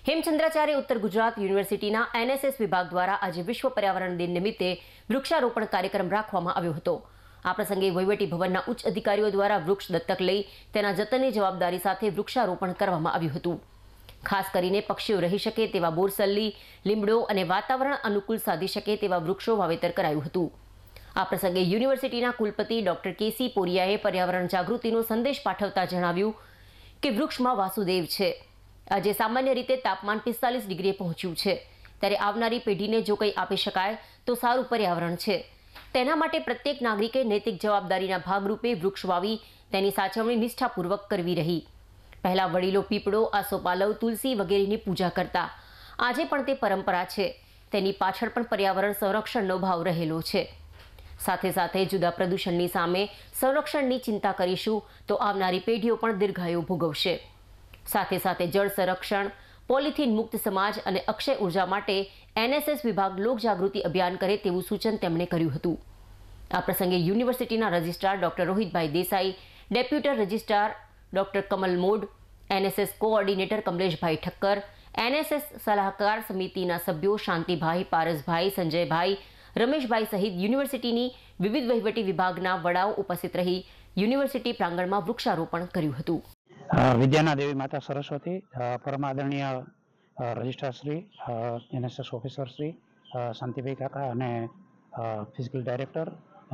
હેમચંદ્રાચાર્ય ઉત્તર ગુજરાત યુનિવર્સિટીના એનએસએસ વિભાગ દ્વારા આજે વિશ્વ પર્યાવરણ દિન નિમિત્તે વૃક્ષારોપણ કાર્યક્રમ રાખવામાં આવ્યો હતો। આ પ્રસંગે વહીવટી ભવનના ઉચ્ચ અધિકારીઓ દ્વારા વૃક્ષ દત્તક લઈ તેના જતનની જવાબદારી સાથે વૃક્ષારોપણ કરવામાં આવ્યું હતું। ખાસ કરીને પક્ષીઓ રહી શકે તેવા બોરસલ્લી, લીમડો અને વાતાવરણ અનુકૂળ સાધી શકે તેવા વૃક્ષો વાવેતર કરાયું હતું। આ પ્રસંગે યુનિવર્સિટીના કુલપતિ ડોક્ટર કેસી પોરિયાએ પર્યાવરણ જાગૃતિનો સંદેશ પાઠવતા જણાવ્યું કે વૃક્ષમાં વાસુદેવ છે। આજે સામાન્ય રીતે તાપમાન 45 ડિગ્રીએ પહોંચ્યું છે, ત્યારે આવનારી પેઢીને જો કંઈ આપી શકાય તો સારું પર્યાવરણ છે। તેના માટે પ્રત્યેક નાગરિકે નૈતિક જવાબદારીના ભાગરૂપે વૃક્ષ વાવી તેની સાચવણી નિષ્ઠાપૂર્વક કરવી રહી। પહેલા વડીલો પીપળો, આસોપાલવ, તુલસી વગેરેની પૂજા કરતા। આજે પણ તે પરંપરા છે। તેની પાછળ પણ પર્યાવરણ સંરક્ષણનો ભાવ રહેલો છે। સાથે સાથે જુદા પ્રદૂષણની સામે સંરક્ષણની ચિંતા કરીશું તો આવનારી પેઢીઓ પણ દીર્ઘાયુ ભોગવશે। સાથે સાથે જળ સંરક્ષણ, પોલિથીન મુક્ત સમાજ અને અક્ષય ઉર્જા માટે એનએસએસ વિભાગ લોકજાગૃતિ અભિયાન કરે તેવું સૂચન તેમણે કર્યું હતું। આ પ્રસંગે યુનિવર્સિટીના રજિસ્ટ્રાર ડોક્ટર રોહિતભાઈ Desai, deputy registrar doctor Kamal Mod, NSS coordinator કમલેશભાઈ ઠક્કર, એનએસએસ સલાહકાર સમિતિના સભ્યો શાંતિભાઈ, પારસભાઈ, સંજયભાઈ, રમેશભાઈ સહિત યુનિવર્સિટીની વિવિધ વહીવટી વિભાગના વડાઓ ઉપસ્થિત રહી યુનિવર્સિટી પ્રાંગણમાં વૃક્ષારોપણ કર્યું હતું। વિદ્યાના દેવી માતા સરસ્વતી, પરમ આદરણીય registrar Shri, NSS officer Shri Shantibhai કાકા અને ફિઝિકલ ડાયરેક્ટર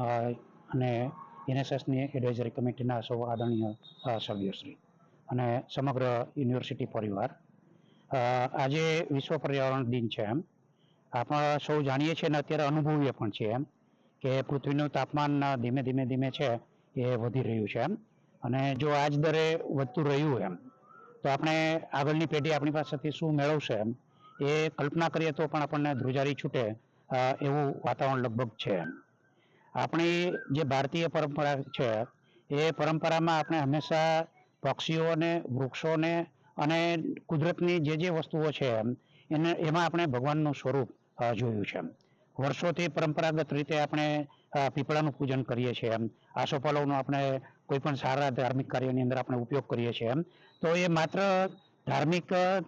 અને એનએસએસની એડવાઇઝરી કમિટીના સૌ આદરણીય સભ્યશ્રી અને સમગ્ર યુનિવર્સિટી પરિવાર, આજે વિશ્વ પર્યાવરણ દિન છે। આપણે સૌ જાણીએ છીએ અને અત્યારે અનુભવીએ પણ છીએ કે પૃથ્વીનું તાપમાન ધીમે ધીમે છે એ વધી રહ્યું છે અને જો આજ દરે વધતું રહ્યું તો આપણે આગળની પેઢી આપણી પાસેથી શું મેળવશે એ કલ્પના કરીએ તો પણ આપણને ધ્રુજારી છૂટે એવું વાતાવરણ લગભગ છે। આપણી જે ભારતીય પરંપરા છે એ પરંપરામાં આપણે હંમેશા પક્ષીઓને, વૃક્ષોને અને કુદરતની જે વસ્તુઓ છે એમાં આપણે ભગવાનનું સ્વરૂપ જોયું છે। વર્ષોથી પરંપરાગત રીતે આપણે પીપળાનું પૂજન કરીએ છીએ, આસોપાલવનો આપણે કોઈ પણ સારા ધાર્મિક કાર્યની અંદર આપણે ઉપયોગ કરીએ છીએ। તો એ માત્ર ધાર્મિક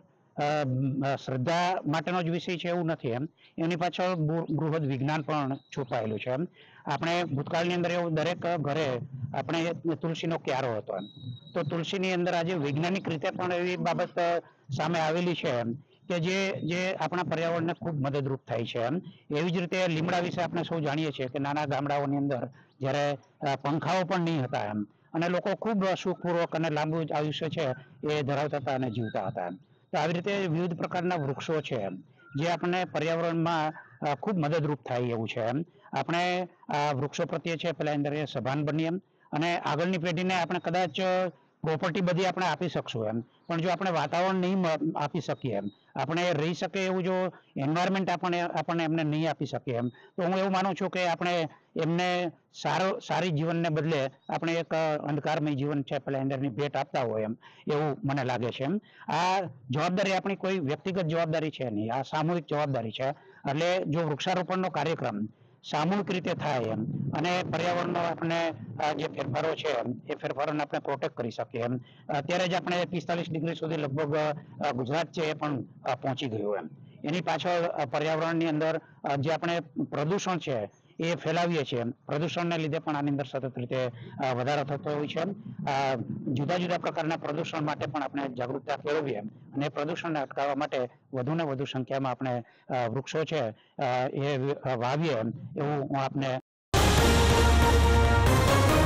શ્રદ્ધા માટેનો જ વિષય છે એવું નથી, એની પાછળ બૃહદ વિજ્ઞાન પણ છુપાયેલું છે। આપણે ભૂતકાળની અંદર એવું દરેક ઘરે આપણે તુલસીનો ક્યારો હતો, તો તુલસીની અંદર આજે વૈજ્ઞાનિક રીતે પણ એવી બાબત સામે આવેલી છે કે જે આપણા પર્યાવરણને ખૂબ મદદરૂપ થાય છે। એવી જ રીતે લીમડા વિશે આપણે સૌ જાણીએ છીએ કે નાના ગામડાઓની અંદર જ્યારે પંખાઓ પણ નહીં હતા અને લોકો ખૂબ સુખપૂર્વક અને લાંબુ આયુષ્ય છે એ ધરાવતા હતા અને જીવતા હતા। તો આવી રીતે વિવિધ પ્રકારના વૃક્ષો છે જે આપણને પર્યાવરણમાં ખૂબ મદદરૂપ થાય એવું છે। આપણે આ વૃક્ષો પ્રત્યે છે પેલા અંદર એ સભાન બનીએ અને આગળની પેઢીને આપણે કદાચ પ્રોપર્ટી બધી આપણે આપી શકશું પણ જો આપણે વાતાવરણ નહીં આપી શકીએ, આપણે રહી શકે એવું જો એન્વાયરમેન્ટ આપણને એમને નહીં આપી શકીએ તો હું એવું માનું છું કે આપણે એમને સારી જીવનને બદલે આપણે એક અંધકારમય જીવન છે પેલા અંદરની ભેટ આપતા હોય એવું મને લાગે છે। આ જવાબદારી આપણી કોઈ વ્યક્તિગત જવાબદારી છે નહીં, આ સામૂહિક જવાબદારી છે। એટલે જો વૃક્ષારોપણનો કાર્યક્રમ સામૂહિક રીતે થાય અને પર્યાવરણનો આપણે જે ફેરફારો છે એ ફેરફારોને આપણે પ્રોટેક્ટ કરી શકીએ અત્યારે જ આપણે 45 ડિગ્રી સુધી લગભગ ગુજરાત છે એ પણ પહોંચી ગયું એની પાછળ પર્યાવરણની અંદર જે આપણે પ્રદૂષણ છે એ ફેલાવીએ છીએ, પ્રદૂષણને લીધે પણ આની અંદર સતત રીતે વધારો થતો હોય છે। જુદા જુદા પ્રકારના પ્રદૂષણ માટે પણ આપણે જાગૃતતા કેળવીએ અને પ્રદૂષણને અટકાવવા માટે વધુ ને વધુ સંખ્યામાં આપણે વૃક્ષો છે એ વાવીએ એવું હું આપને